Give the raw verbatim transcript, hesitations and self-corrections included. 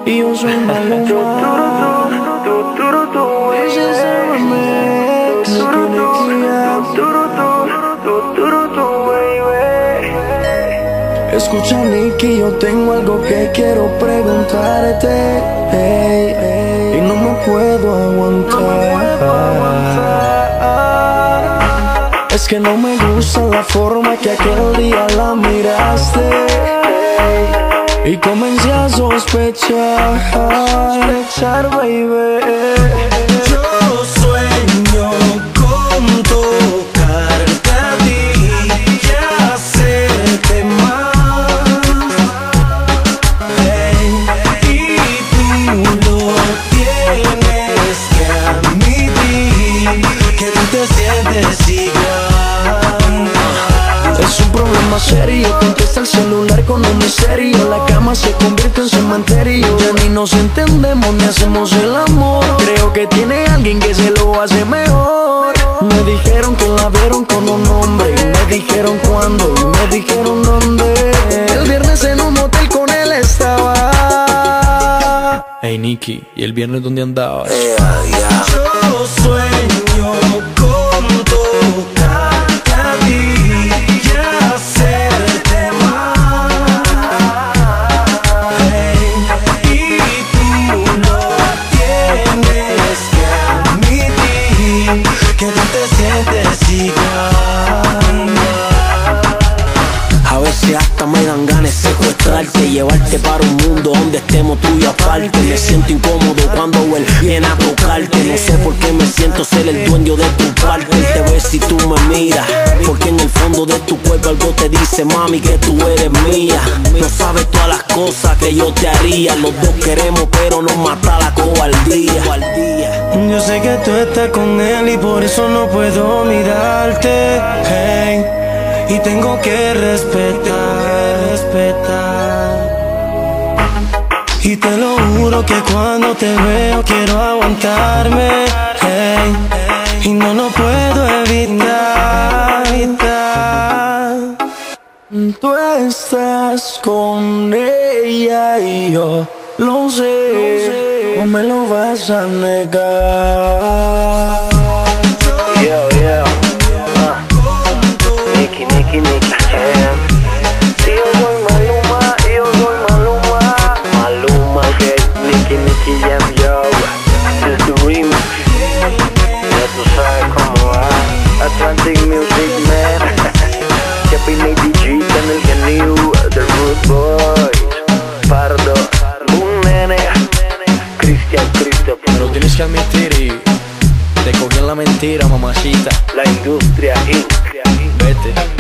y yo soy Maluma. This is a remix, escucha, Nicky, yo tengo algo que quiero preguntarte, hey, hey, y no me puedo aguantar. Es que no me gusta la forma que aquel día la miraste, hey, y comencé a sospechar, sospechar, baby. Yo sueño con tocarte a ti y hacerte más, hey, y tú lo tienes que admitir, que tú te sientes igual. Es un problema serio, contesta el celular con un misterio. La cama se convierte en cementerio. Ya ni nos entendemos ni hacemos el amor. Creo que tiene alguien que se lo hace mejor. Me dijeron que la vieron con un hombre, y me dijeron cuándo, y me dijeron dónde. El viernes en un motel con él estaba. Hey Nicky, ¿y el viernes dónde andabas? Yeah, yeah. Yo sueño con tocarte a ti y hacerte más, hey, y tú lo tienes que admitir, que tú te sientes igual. A veces hasta me dan ganas de secuestrarte, llevarte para un mundo donde estemos tú y aparte. Me siento incómodo cuando él viene a tocarte. No sé por qué me siento ser el dueño de tu parte. Él te ve si tú me miras, porque en el fondo de tu cuerpo algo te dice, mami, que tú eres mía. No sabes todas las cosas que yo te haría. Los dos queremos pero nos mata la cobardía. Yo sé que tú estás con él y por eso no puedo mirarte, hey, y tengo que respetar, respetar. Y te lo juro que cuando te veo quiero aguantarme, hey, y no lo puedo evitar, evitar. Tú estás con ella y yo lo sé, no me lo vas a negar. Yo, yo, uh. Nicky, Nicky, Nicky Jam. Y yo soy Maluma, y yo soy Maluma. Maluma, que es Nicky, Nicky Jam, yo. This is the remix. Ya tú sabes cómo va. Atlantic Music, man. Chapi Nate G, en el genio, The Root Boys. Pardo, un nene. Cristian, Christopher. Pero tienes que admitir y te cogí en la mentira, mamacita. La industria inc. Vete.